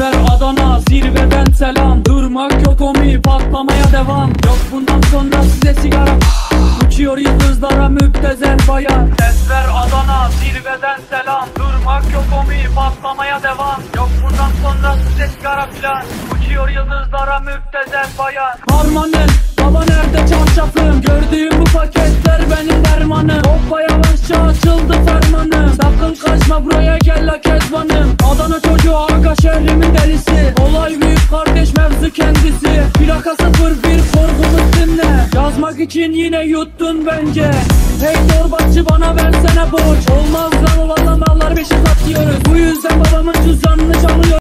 Desver Adana zirveden selam. Durmak yok omi, patlamaya devam. Yok bundan sonra size sigara. Uçuyor yıldızlara müptezel bayan. Desver Adana zirveden selam. Durmak yok omi, patlamaya devam. Yok bundan sonra size sigara filan. Uçuyor yıldızlara müptezel bayan. Harmanın baba nerede çarşafım? Gördüğüm bu paketler benim dermanım. Hoppa yavaşça açıldı fermanım. Sakın kaçma buraya gel la kezbanım. Adana çocuğu aga şehrimin delisi. Olay büyük kardeş mevzu kendisi. Plaka 01 korkumuz dinle. Yazmak için yine yuttun bence. Hey torbacı bana versene borç. Olmaz lan o valla mallar beşe satıyoruz. Bu yüzden babamın cüzdanını çalıyor.